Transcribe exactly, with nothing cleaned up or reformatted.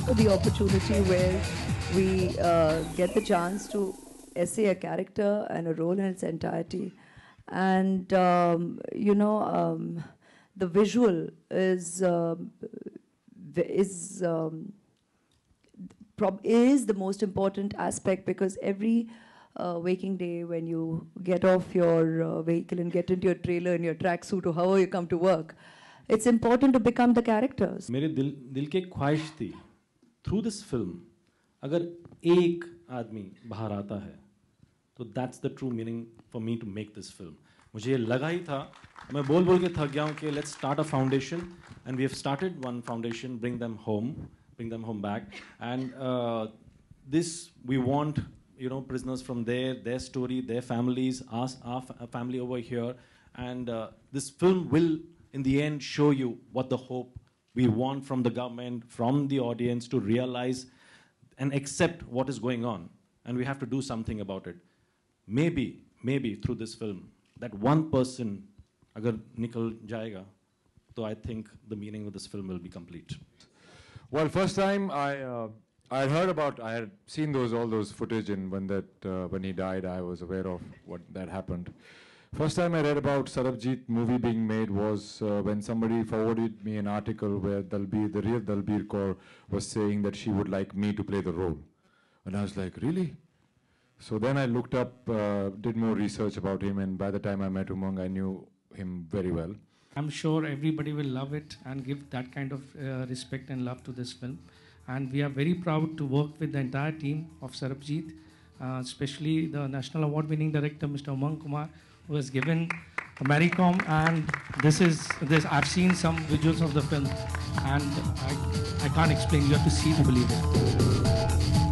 for the opportunity where we uh, get the chance to essay a character and a role in its entirety. And, um, you know, um, the visual is, um, is, um, prob is the most important aspect, because every uh, waking day when you get off your uh, vehicle and get into your trailer in your tracksuit or however you come to work, it's important to become the characters. मेरे दिल दिल की एक ख्वाहिश थी through this film, अगर एक आदमी बाहर आता है तो that's the true meaning for me to make this film. मुझे ये लगा ही था, मैं बोल बोल के थक गया हूँ कि let's start a foundation, and we have started one foundation, bring them home, bring them home back, and uh, this we want, you know, prisoners from there, their story, their families, us, our family over here, and uh, this film will in the end show you what the hope we want from the government, from the audience, to realize and accept what is going on, and we have to do something about it. Maybe, maybe through this film, that one person agar nikal jayega, so I think the meaning of this film will be complete. Well, first time I uh, I had heard about, I had seen those all those footage, and when that uh, when he died, I was aware of what that happened. First time I read about Sarabjit movie being made was uh, when somebody forwarded me an article where Dalbir, the real Dalbir Kaur, was saying that she would like me to play the role. And I was like, really? So then I looked up, uh, did more research about him, and by the time I met Umang, I knew him very well. I'm sure everybody will love it and give that kind of uh, respect and love to this film. And we are very proud to work with the entire team of Sarabjit, uh, especially the National Award-winning director, Mister Umang Kumar, who has given Maricom, and this is this. I've seen some visuals of the film, and I, I can't explain. You have to see to believe it.